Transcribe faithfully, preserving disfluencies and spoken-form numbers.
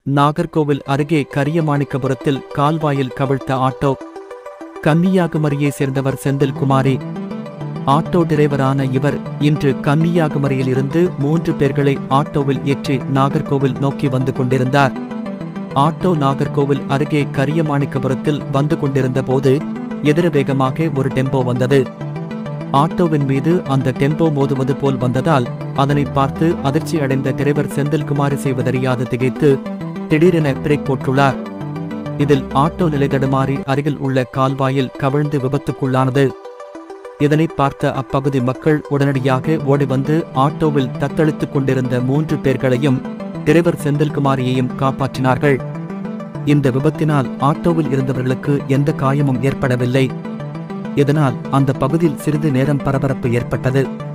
நாகர்கோவில் அருகே கரியமாணிக்கபுரத்தில் கால்வாயில் கவிழ்த்த ஆட்டோ. கன்னியாகுமரியை சேர்ந்தவர் செந்தில்குமாரி. ஆட்டோ டிரைவரான இவர் இன்று கன்னியாகுமரியில் இருந்து மூன்று பேர்களை ஆட்டோவில் ஏற்றி நாகர்கோவில் நோக்கி வந்து கொண்டிருந்தார். ஆட்டோ நாகர்கோவில் அருகே கரியமாணிக்கபுரத்தில் வந்து கொண்டிருந்த போது எதிர்வேகமாக ஒரு டெம்போ வந்தது. ஆட்டோவின் மீது அந்த டெம்போ மோதுவது போல் வந்ததால் அதனை பார்த்து அதிர்ச்சி அடைந்த டிரைவர் செந்தில்குமாரி செய்வதறியாது திகைத்து திடீரென பிரேக் போட்டுள்ளார். இதில் ஆட்டோ நிலை தடுமாறி அருகில் உள்ள கால்வாயில் கவிழ்ந்து விபத்துக்குள்ளானது. இதனை பார்த்த அப்பகுதி மக்கள் உடனடியாக ஓடி வந்து ஆட்டோவில் தத்தளித்துக் கொண்டிருந்த மூன்று பேர்களையும் டிரைவர் செந்தில்குமாரியையும் காப்பாற்றினார்கள். இந்த விபத்தினால் ஆட்டோவில் இருந்தவர்களுக்கு எந்த காயமும் ஏற்படவில்லை. இதனால் அந்த பகுதியில் சிறிது நேரம் பரபரப்பு ஏற்பட்டது.